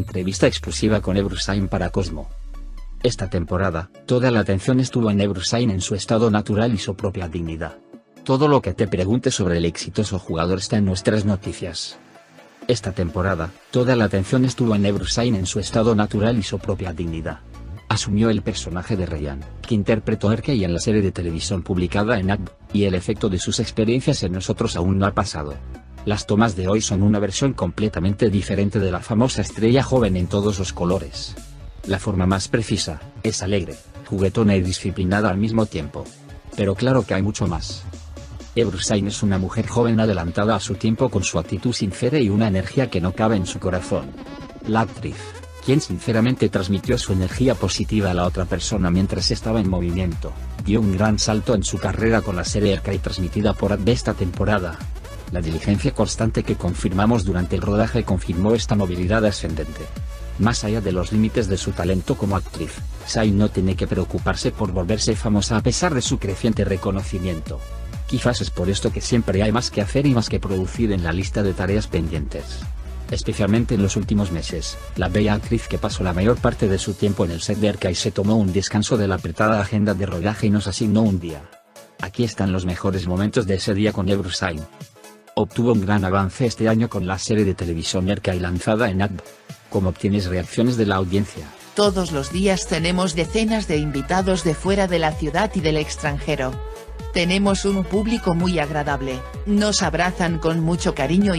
entrevista exclusiva con Ebrusain para Cosmo. Esta temporada, toda la atención estuvo en Ebrusain en su estado natural y su propia dignidad. Todo lo que te preguntes sobre el exitoso jugador está en nuestras noticias. Esta temporada, toda la atención estuvo en Ebrusain en su estado natural y su propia dignidad. Asumió el personaje de Ryan, que interpretó a Erkay en la serie de televisión publicada en ACB, y el efecto de sus experiencias en nosotros aún no ha pasado. Las tomas de hoy son una versión completamente diferente de la famosa estrella joven en todos los colores. La forma más precisa, es alegre, juguetona y disciplinada al mismo tiempo. Pero claro que hay mucho más. Ebrusain es una mujer joven adelantada a su tiempo con su actitud sincera y una energía que no cabe en su corazón. La actriz, quien sinceramente transmitió su energía positiva a la otra persona mientras estaba en movimiento, dio un gran salto en su carrera con la serie Erkay transmitida por ACB esta temporada. La diligencia constante que confirmamos durante el rodaje confirmó esta movilidad ascendente. Más allá de los límites de su talento como actriz, Sai no tiene que preocuparse por volverse famosa a pesar de su creciente reconocimiento. Quizás es por esto que siempre hay más que hacer y más que producir en la lista de tareas pendientes. Especialmente en los últimos meses, la bella actriz que pasó la mayor parte de su tiempo en el set de Erkay se tomó un descanso de la apretada agenda de rodaje y nos asignó un día. Aquí están los mejores momentos de ese día con Ebrusain. Obtuvo un gran avance este año con la serie de televisión Erkay lanzada en ACB. ¿Cómo obtienes reacciones de la audiencia? Todos los días tenemos decenas de invitados de fuera de la ciudad y del extranjero. Tenemos un público muy agradable, nos abrazan con mucho cariño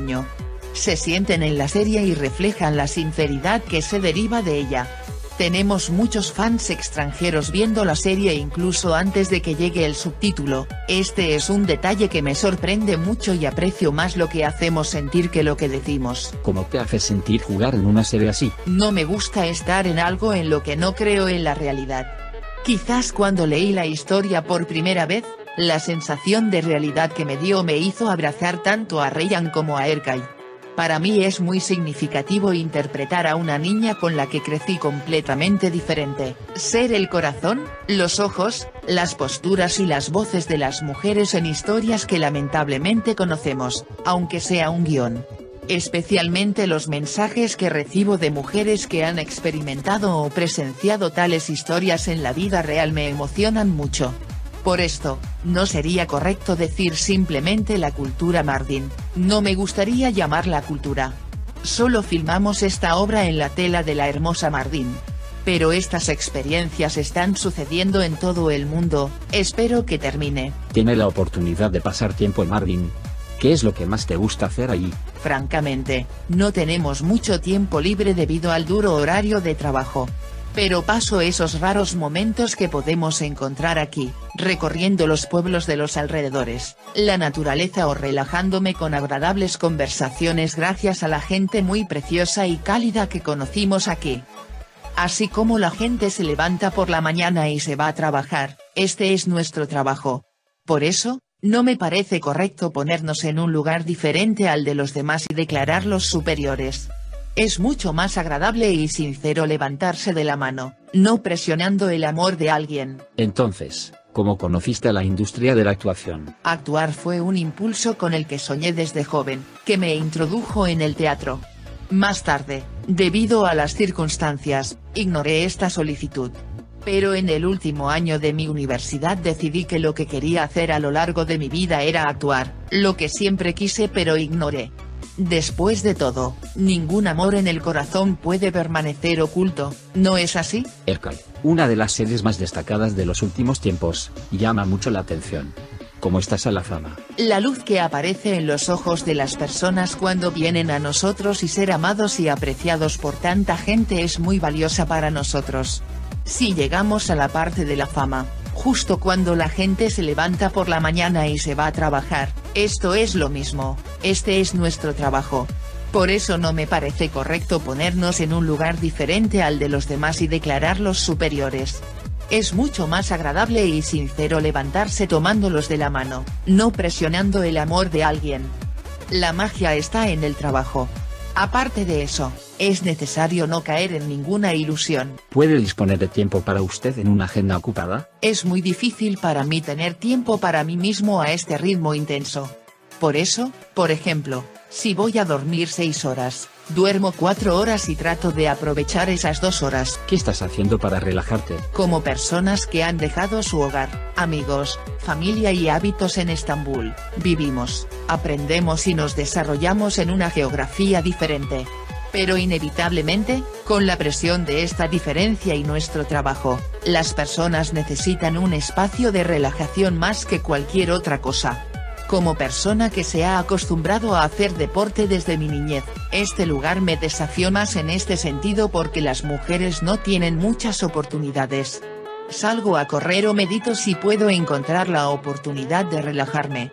Se sienten en la serie y reflejan la sinceridad que se deriva de ella. Tenemos muchos fans extranjeros viendo la serie incluso antes de que llegue el subtítulo. Este es un detalle que me sorprende mucho y aprecio más lo que hacemos sentir que lo que decimos. ¿Cómo te hace sentir jugar en una serie así? No me gusta estar en algo en lo que no creo en la realidad. Quizás cuando leí la historia por primera vez, la sensación de realidad que me dio me hizo abrazar tanto a Ryan como a Erkay. Para mí es muy significativo interpretar a una niña con la que crecí completamente diferente, ser el corazón, los ojos, las posturas y las voces de las mujeres en historias que lamentablemente conocemos, aunque sea un guión. Especialmente los mensajes que recibo de mujeres que han experimentado o presenciado tales historias en la vida real me emocionan mucho. Por esto, no sería correcto decir simplemente la cultura Mardin, no me gustaría llamarla cultura. Solo filmamos esta obra en la tela de la hermosa Mardin. Pero estas experiencias están sucediendo en todo el mundo, espero que termine. Tiene la oportunidad de pasar tiempo en Mardin. ¿Qué es lo que más te gusta hacer allí? Francamente, no tenemos mucho tiempo libre debido al duro horario de trabajo. Pero paso esos raros momentos que podemos encontrar aquí, recorriendo los pueblos de los alrededores, la naturaleza o relajándome con agradables conversaciones gracias a la gente muy preciosa y cálida que conocimos aquí. Así como la gente se levanta por la mañana y se va a trabajar, este es nuestro trabajo. Por eso, no me parece correcto ponernos en un lugar diferente al de los demás y declararlos superiores. Es mucho más agradable y sincero levantarse de la mano, no presionando el amor de alguien. Entonces, ¿cómo conociste a la industria de la actuación? Actuar fue un impulso con el que soñé desde joven, que me introdujo en el teatro. Más tarde, debido a las circunstancias, ignoré esta solicitud. Pero en el último año de mi universidad decidí que lo que quería hacer a lo largo de mi vida era actuar, lo que siempre quise pero ignoré. Después de todo, ningún amor en el corazón puede permanecer oculto, ¿no es así? Erkay, una de las series más destacadas de los últimos tiempos, llama mucho la atención. ¿Cómo estás a la fama? La luz que aparece en los ojos de las personas cuando vienen a nosotros y ser amados y apreciados por tanta gente es muy valiosa para nosotros. Si llegamos a la parte de la fama, justo cuando la gente se levanta por la mañana y se va a trabajar, esto es lo mismo, este es nuestro trabajo. Por eso no me parece correcto ponernos en un lugar diferente al de los demás y declararlos superiores. Es mucho más agradable y sincero levantarse tomándolos de la mano, no presionando el amor de alguien. La magia está en el trabajo. Aparte de eso, es necesario no caer en ninguna ilusión. ¿Puede disponer de tiempo para usted en una agenda ocupada? Es muy difícil para mí tener tiempo para mí mismo a este ritmo intenso. Por eso, por ejemplo, si voy a dormir 6 horas, duermo 4 horas y trato de aprovechar esas 2 horas. ¿Qué estás haciendo para relajarte? Como personas que han dejado su hogar, amigos, familia y hábitos en Estambul, vivimos, aprendemos y nos desarrollamos en una geografía diferente. Pero inevitablemente, con la presión de esta diferencia y nuestro trabajo, las personas necesitan un espacio de relajación más que cualquier otra cosa. Como persona que se ha acostumbrado a hacer deporte desde mi niñez, este lugar me desafió más en este sentido porque las mujeres no tienen muchas oportunidades. Salgo a correr o medito si puedo encontrar la oportunidad de relajarme.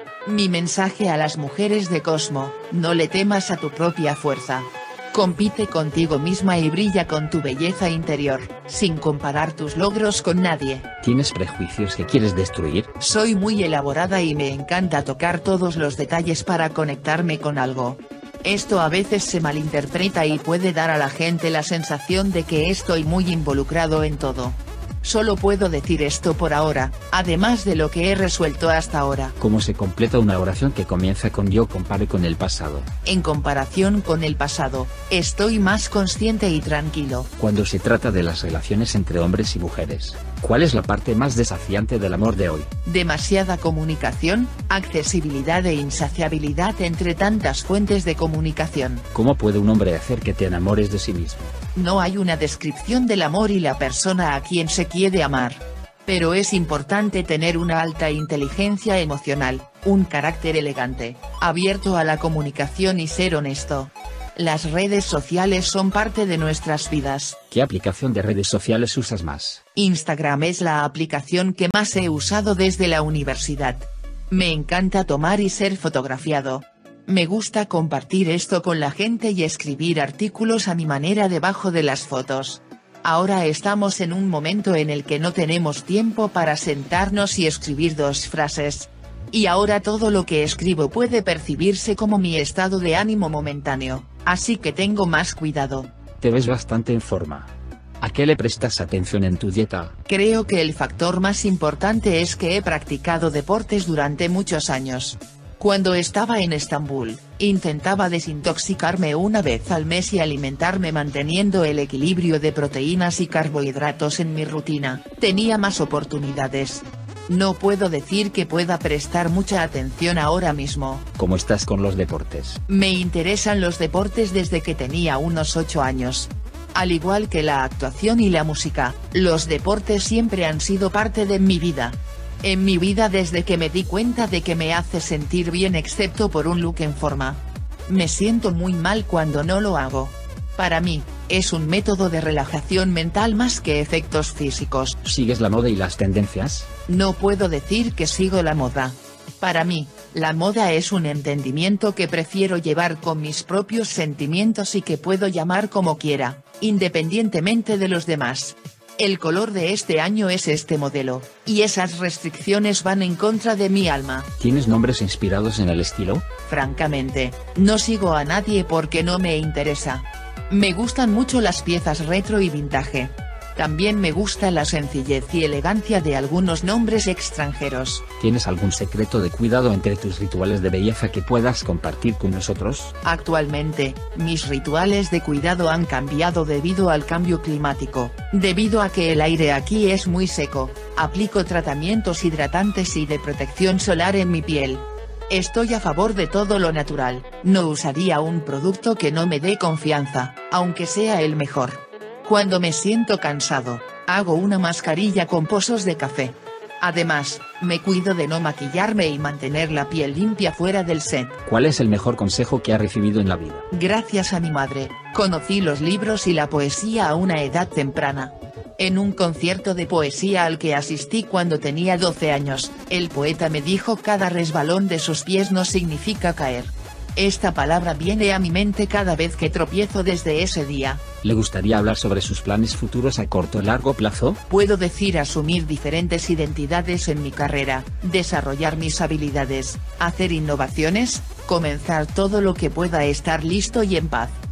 Mi mensaje a las mujeres de Cosmo: no le temas a tu propia fuerza. Compite contigo misma y brilla con tu belleza interior, sin comparar tus logros con nadie. ¿Tienes prejuicios que quieres destruir? Soy muy elaborada y me encanta tocar todos los detalles para conectarme con algo. Esto a veces se malinterpreta y puede dar a la gente la sensación de que estoy muy involucrado en todo. Solo puedo decir esto por ahora, además de lo que he resuelto hasta ahora. ¿Cómo se completa una oración que comienza con yo compare con el pasado? En comparación con el pasado, estoy más consciente y tranquilo. Cuando se trata de las relaciones entre hombres y mujeres, ¿cuál es la parte más desafiante del amor de hoy? Demasiada comunicación, accesibilidad e insaciabilidad entre tantas fuentes de comunicación. ¿Cómo puede un hombre hacer que te enamores de sí mismo? No hay una descripción del amor y la persona a quien se quiere amar. Pero es importante tener una alta inteligencia emocional, un carácter elegante, abierto a la comunicación y ser honesto. Las redes sociales son parte de nuestras vidas. ¿Qué aplicación de redes sociales usas más? Instagram es la aplicación que más he usado desde la universidad. Me encanta tomar y ser fotografiado. Me gusta compartir esto con la gente y escribir artículos a mi manera debajo de las fotos. Ahora estamos en un momento en el que no tenemos tiempo para sentarnos y escribir 2 frases. Y ahora todo lo que escribo puede percibirse como mi estado de ánimo momentáneo, así que tengo más cuidado. Te ves bastante en forma. ¿A qué le prestas atención en tu dieta? Creo que el factor más importante es que he practicado deportes durante muchos años. Cuando estaba en Estambul, intentaba desintoxicarme una vez al mes y alimentarme manteniendo el equilibrio de proteínas y carbohidratos en mi rutina. Tenía más oportunidades. No puedo decir que pueda prestar mucha atención ahora mismo. ¿Cómo estás con los deportes? Me interesan los deportes desde que tenía unos 8 años. Al igual que la actuación y la música, los deportes siempre han sido parte de mi vida. En mi vida desde que me di cuenta de que me hace sentir bien excepto por un look en forma. Me siento muy mal cuando no lo hago. Para mí, es un método de relajación mental más que efectos físicos. ¿Sigues la moda y las tendencias? No puedo decir que sigo la moda. Para mí, la moda es un entendimiento que prefiero llevar con mis propios sentimientos y que puedo llamar como quiera, independientemente de los demás. El color de este año es este modelo, y esas restricciones van en contra de mi alma. ¿Tienes nombres inspirados en el estilo? Francamente, no sigo a nadie porque no me interesa. Me gustan mucho las piezas retro y vintage. También me gusta la sencillez y elegancia de algunos nombres extranjeros. ¿Tienes algún secreto de cuidado entre tus rituales de belleza que puedas compartir con nosotros? Actualmente, mis rituales de cuidado han cambiado debido al cambio climático. Debido a que el aire aquí es muy seco, aplico tratamientos hidratantes y de protección solar en mi piel. Estoy a favor de todo lo natural, no usaría un producto que no me dé confianza, aunque sea el mejor. Cuando me siento cansado, hago una mascarilla con pozos de café. Además, me cuido de no maquillarme y mantener la piel limpia fuera del set. ¿Cuál es el mejor consejo que has recibido en la vida? Gracias a mi madre, conocí los libros y la poesía a una edad temprana. En un concierto de poesía al que asistí cuando tenía 12 años, el poeta me dijo: cada resbalón de sus pies no significa caer. Esta palabra viene a mi mente cada vez que tropiezo desde ese día. ¿Le gustaría hablar sobre sus planes futuros a corto o largo plazo? Puedo decir asumir diferentes identidades en mi carrera, desarrollar mis habilidades, hacer innovaciones, comenzar todo lo que pueda, estar listo y en paz.